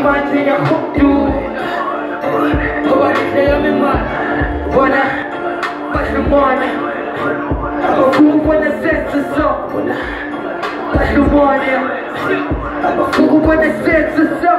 imagine ya kudu Obarisha mi man Wana Bashumwana Abafugu wana sense so Bashumwana Abafugu wana sense so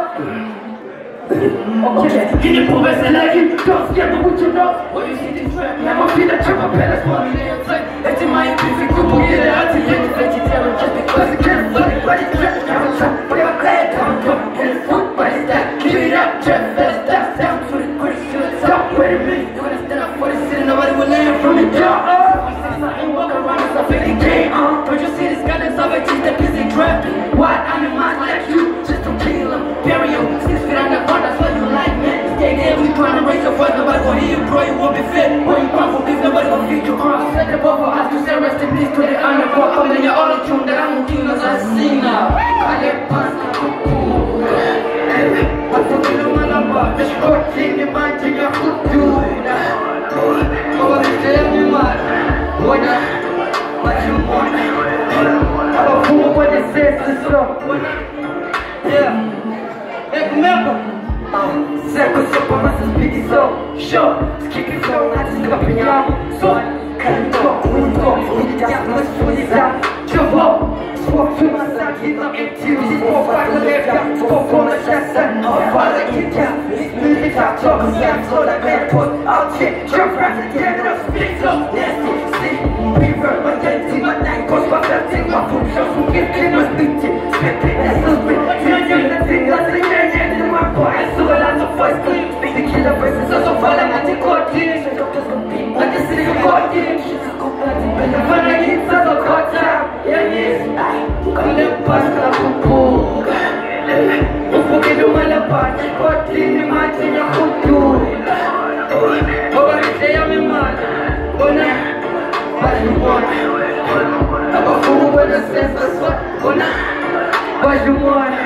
Okay, can you prove us like you? Don't scare me with your nose. What you see this trap? I'm a feel that trap, I'm better for me than play. It's in my imperfect group, we'll get it out to you. Vegetarian just because it can't look it, but it's trapped. I'm trapped, but I'm glad I'm coming. And it's food, but it's that. Give it up, just fast, stop, down to the critics, to the top. Wait a minute, you wanna stand up for the city, nobody will land from the jaw. I ain't walk around as I feel the game, Don't you see this guy that's always just that busy trapping? What? I'm in mind like you, just to kill him. Bury him, 6 feet on the ground, that's what you like, man. Stay there, we trying to raise your voice, nobody gon' hear you, bro, you won't be fit. When you come for beef, nobody gon' feed you, Set the bar for us to say rest in peace to the underbar. I'm in your auto tune that I'm king as I sing now. I get past the cuckoo. I forget the man about the short thing, the man to your foot, dude. Oh, it's everyone. What you want? I'm a fool when it says the song. Yeah. Hey, remember? Circle super muscles, big so sure. Kick it slow, I just got me out. So, can't talk, we just must do this out. Jump up, swap to my side, get up empty. This is more fire, left out, spoke on the chest, and I'll follow it down. This music, I talk, I'm so that man put out here. Jump right together, I'm split up, nasty, see. Reverb, my dentity, my night goes by that thing, my food shows, who get in my speech. Spit it, that's so sweet. You're the thing, that's the end of my boy. I saw a lot of voice, speak the killer verses, also falling at the court, I can see the court, and the fun I get, so the court time. Yeah, yes, come the past, I'm a pool. Don't forget the one about the court, the man to your foot, dude. Oh, I say I'm a man. What you want? I'm a fool with a sense of what you want.